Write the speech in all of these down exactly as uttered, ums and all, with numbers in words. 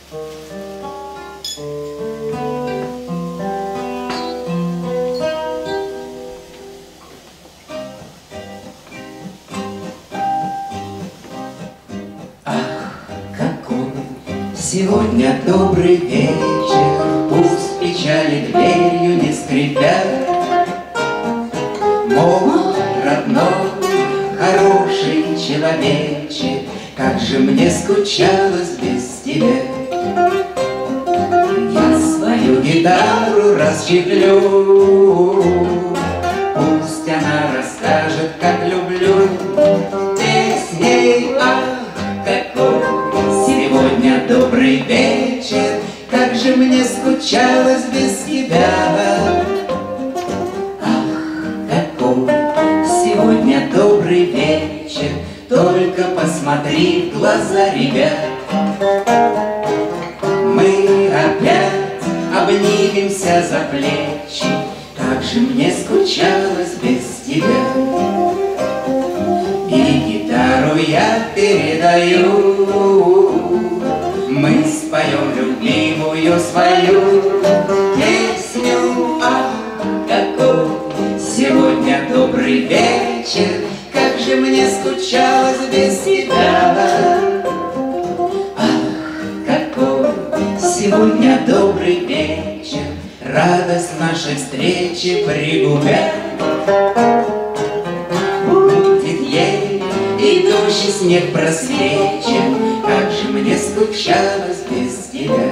Сегодня добрый вечер, пусть печали дверью не скрипят. Мой родной, хороший человече, как же мне скучалось без тебя. Я свою гитару расщеплю, пусть она расскажет, как люблю. Песней, ах, какой сегодня добрый вечер, как же мне скучалось без тебя. Ах, какой сегодня добрый вечер, только посмотри в глаза ребят. Мы опять обнимемся за плечи, как же мне скучалось без тебя. И гитару я передаю, мы споем любимую свою песню. Ах, какой сегодня добрый вечер, как же мне скучалось без тебя. Ах, какой сегодня добрый вечер, радость нашей встречи пригубят. Будет ей идущий снег просвечен, как же мне скучалось без тебя.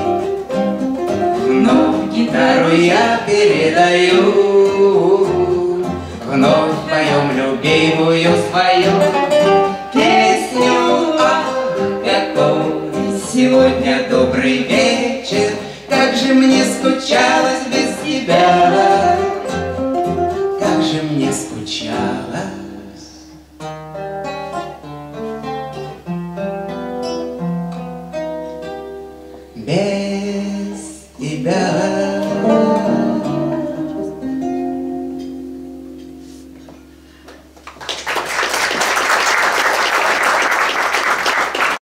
Вновь гитару я передаю, вновь поем любимую свою песню. Ах, какой сегодня добрый вечер, как же мне скучалось без тебя. Как же мне скучалось